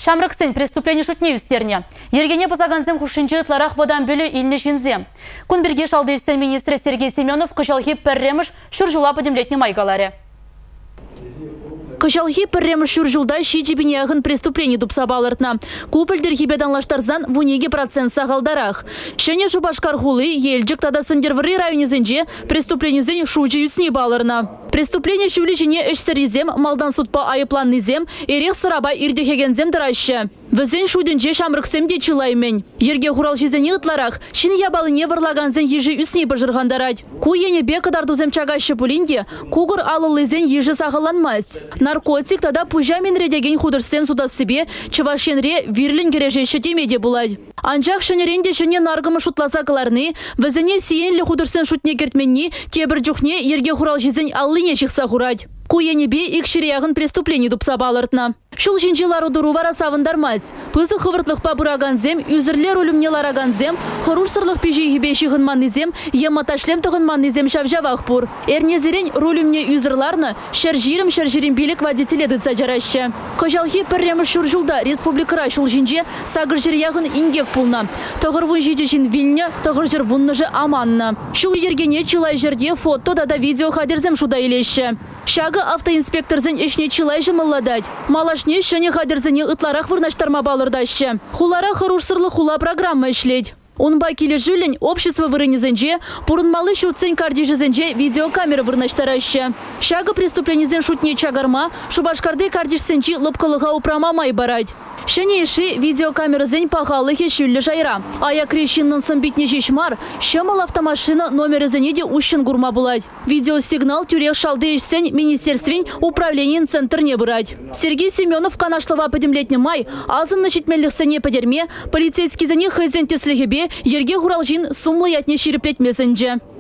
Шамрыксын преступление шутне үстерне. Ергене базаганзем хушинчытларах водан бөлі илне жинзе. Күнберге шалды істен министрі Сергей Семенов кышалхи пәрреміш шүржула подемлетне майгаларе. Кышалхи пәрреміш шүржулда шичебіне ағын преступление дұпсабалыртна. Купілдер хибеданлаштарзан вунеге процент сағалдарах. Шене шубашкар хулы елджік тада сындервары районезенже преступленезен шучы үсіне балырна. Преступление шүлешіне үшсірізем, малдан судпа айыпланнызем, ерех сыраба ирдехегензем дырашы. Візен шуденже шамрыксем де чылаймен. Ерге хурал жезене ытларах, шыны ябалыне вырлаганзен ежі үсіне бажырғандарад. Ку ене бе кадардузем чагашы пулинде, кугыр алылызен ежі сағыланмаст. Наркотик тада пужамен редеген худырсем суда себе, чывашенре вирлін кережеші темеде булай. Анчақ шынеренде шыне наргымы шутласа кыларны, візене сиенлі худырсен шутне кертменні, тебір жүхне ерге хурал жезен аллыне шықса хурад. Куенебе икширияғын преступление дұпса балыртна. Шул жинчилар удыру вара савындармаз. Пызы хывыртлық пабыраганзем, үзірлер өлімнелараганзем, хорурсырлық пежейгі бешіғын маннызем, ематашлем тұғын маннызем шавжавақ бұр. Эрнезерен рөлімне үзірларны шәржирім билік водителі дыца жарашы. Қожалхи пірремі шуржулда республикара шул жинже сағыр жирияғын ингек пулна. Тұғыр вұн жидешін вилне, тұғыр жыр вұнныжы аманна. Шул ергене чылай жерде фото да видео хадерзем шуда елеші. Шагы автоинспекторзен ішне чылай жымылладать. Малашне шыне хадерзене ытларах вырнаштарма балырдашы. Хулара хорурсырлы хула программа ішлет. Унба келі жүлін общество вырынезенже, пурынмалы шурцен кардижезенже видеокамера вырнаштарашы. Шагы преступленезен шутне чагарма, шубашкарды кардижсенчи лыпкалыға упрама май барать. Шыне іші видеокамерызен пағалығы шүлі жайра. Ая крешіннің сымбитне жешмар, шымыл автомашина номерізене де ущын гурма булать. Видеосигнал тюрех шалды ішсен министерствен управлениен центрне бұрать. Сергей Семенов канашлыва подемлетне май, азын начитмеліқсене подерме, полицейский зене хайзен теслігебе, ерге хуралжин сумлы ятне шириплетмесенже.